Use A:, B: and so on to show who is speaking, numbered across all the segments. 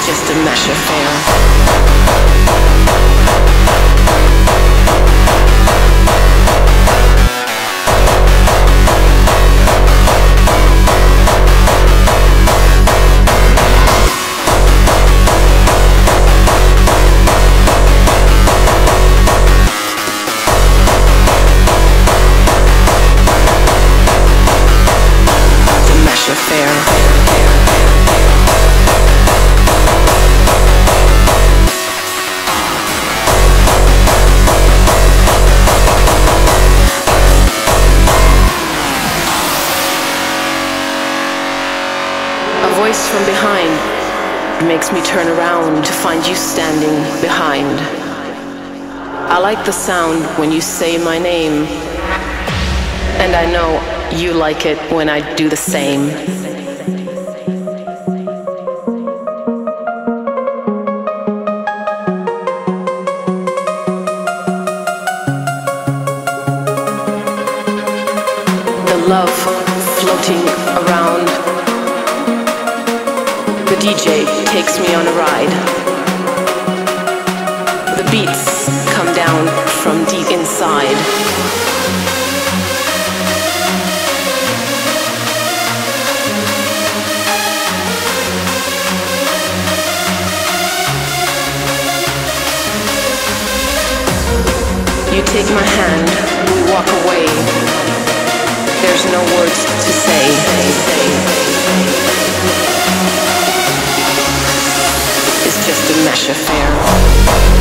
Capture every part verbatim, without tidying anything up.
A: just a mesh affair. From behind makes me turn around to find you standing behind. I like the sound when you say my name, and I know you like it when I do the same. The love floating around. The D J takes me on a ride. The beats come down from deep inside. You take my hand, we walk away. There's no words to say. It's just a mesh affair.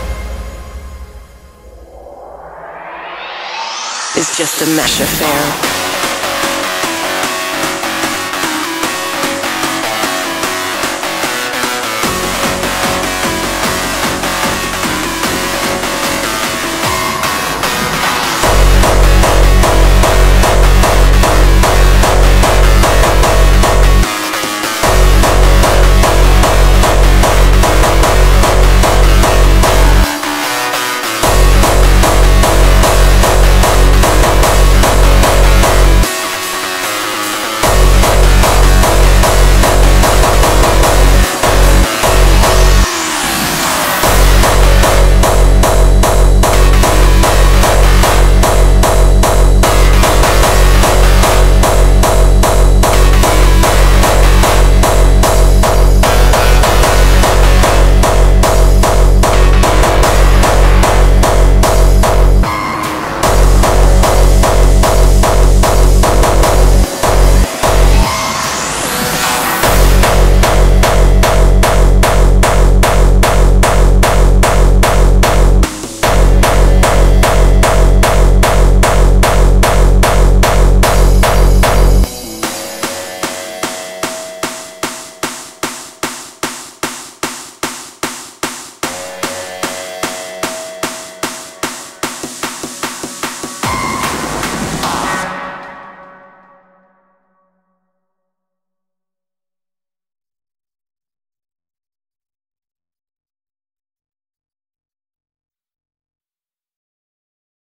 A: It's just a mesh affair.